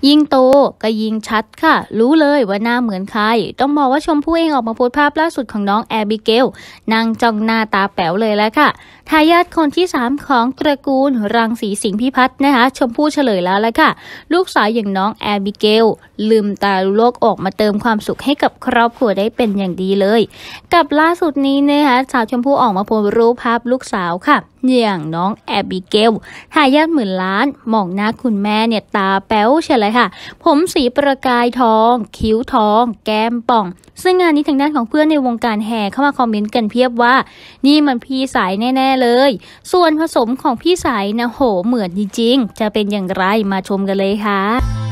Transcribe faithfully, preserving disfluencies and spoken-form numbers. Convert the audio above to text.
ยิ่งโตก็ยิ่งชัดค่ะรู้เลยว่าหน้าเหมือนใครต้องบอกว่าชมพู่เองออกมาโพสต์ภาพล่าสุดของน้องแอบิเกลนั่งจ้องหน้าตาแป๋วเลยแล้วค่ะทายาทคนที่สามของตระกูลรังสีสิงห์พิพัฒน์นะคะชมพู่เฉลยแล้วแล้วค่ะลูกสาวอย่างน้องแอบิเกลลืมตาโลกออกมาเติมความสุขให้กับครอบครัวได้เป็นอย่างดีเลยกับล่าสุดนี้นะคะสาวชมพู่ออกมาโพสต์รูปภาพลูกสาวค่ะอย่างน้องแอบิเกลทายาทหมื่นล้านมองหน้าคุณแม่เนี่ยตาแป๋วเฉยเลยค่ะผมสีประกายทองคิ้วทองแก้มป่องซึ่งงานนี้ทางด้านของเพื่อนในวงการแห่เข้ามาคอมเมนต์กันเพียบว่านี่มันพี่สายแน่ๆเลยส่วนผสมของพี่สายนะโหเหมือนจริงๆจะเป็นอย่างไรมาชมกันเลยค่ะ